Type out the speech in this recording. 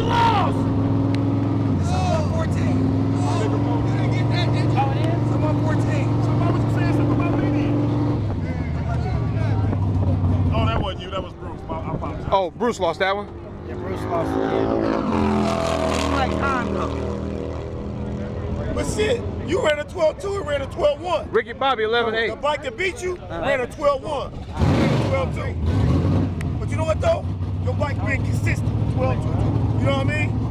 lost! It's on 114. You didn't get that, did you? Oh, it is? It's on 114. So why was you saying something about me then? Oh, that wasn't you. That was Bruce. I apologize. Oh, Bruce lost that one? Yeah, Bruce lost again. Like time though. But shit, you ran a 12-2 and ran a 12-1. Ricky Bobby, 11-8. The bike that beat you ran a 12-1. You ran a 12-2. But you know what though? Your bike ran consistent. 12-2. You know what I mean?